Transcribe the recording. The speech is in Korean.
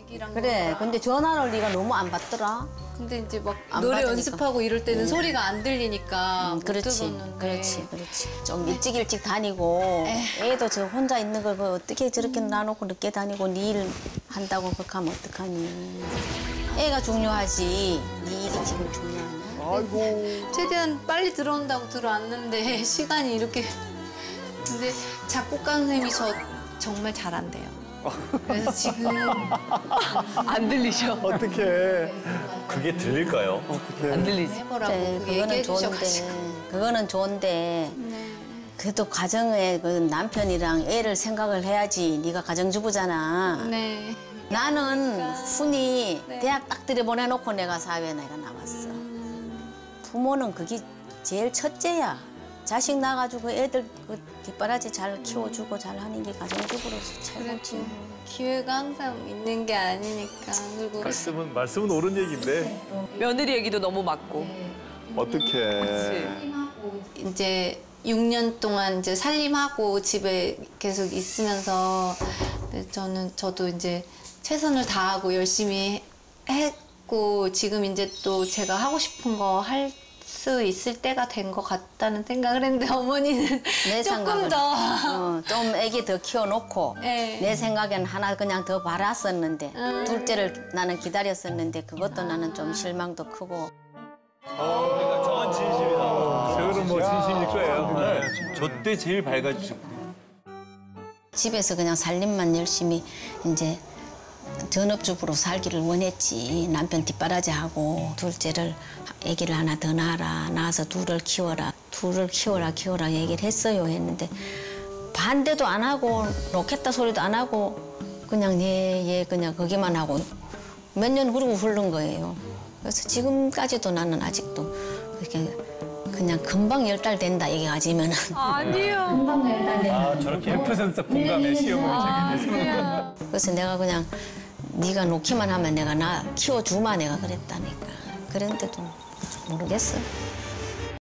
그래. 근데 전화를 네가 너무 안 받더라. 근데 이제 막 안 노래 받으니까. 연습하고 이럴 때는 소리가 안 들리니까 못 그렇지. 들었는데. 그렇지. 좀 일찍 다니고 애도 저 혼자 있는 걸 어떻게 저렇게 놔놓고 늦게 다니고 네 일 한다고 그렇게 하면 어떡하니. 애가 중요하지. 네 일이 지금 중요하냐. 아이고. 최대한 빨리 들어온다고 들어왔는데 시간이 이렇게. 근데 작곡가 선생님이 저 정말 잘한대요. 그래서 지금 안 들리셔. 어떡해. 그게 들릴까요? 어떡해. 안 들리지. 해보라고 그래, 그 얘기해 주셔가지고. 그거는 좋은데 그래도 가정에 그 남편이랑 애를 생각을 해야지. 네가 가정주부잖아. 네. 나는 훈이 대학 딱 들여보내놓고 내가 사회에 내가 나왔어. 부모는 그게 제일 첫째야. 자식 낳아가지고 애들 그 뒷바라지 잘 키워주고 잘 하는 게 가정주부로서 최고지. 기회가 항상 있는 게 아니니까. 그리고 말씀은 옳은 얘기인데. 며느리 얘기도 너무 맞고. 어떡해. 이제 6년 동안 이제 살림하고 집에 계속 있으면서 저도 이제 최선을 다하고 열심히 했고 지금 이제 또 제가 하고 싶은 거 할 수 있을 때가 된 것 같다는 생각을 했는데 어머니는 내 조금 생각은, 더 좀 애기 더 키워놓고 네. 내 생각엔 하나 그냥 더 바랐었는데 둘째를 나는 기다렸었는데 그것도 나는 좀 실망도 크고. 저건 진심이다. 저는 뭐 진심일 거예요. 네. 저때 제일 밝아지고. 집에서 그냥 살림만 열심히 이제 전업주부로 살기를 원했지. 남편 뒷바라지하고 둘째를 아기를 하나 더 낳아라. 낳아서 둘을 키워라 얘기를 했어요. 했는데 반대도 안 하고 놓겠다 소리도 안 하고 그냥 얘 그냥 거기만 하고 몇 년 그러고 흐른 거예요. 그래서 지금까지도 나는 아직도 그렇게 그냥 금방 10달 된다 얘기하지면은 아니요. 금방 10달 된다. 아, 저렇게 100% 공감해, 시어머니 저기. 그래서 내가 그냥 네가 놓기만 하면 내가 키워주마 내가 그랬다니까. 그런데도 모르겠어.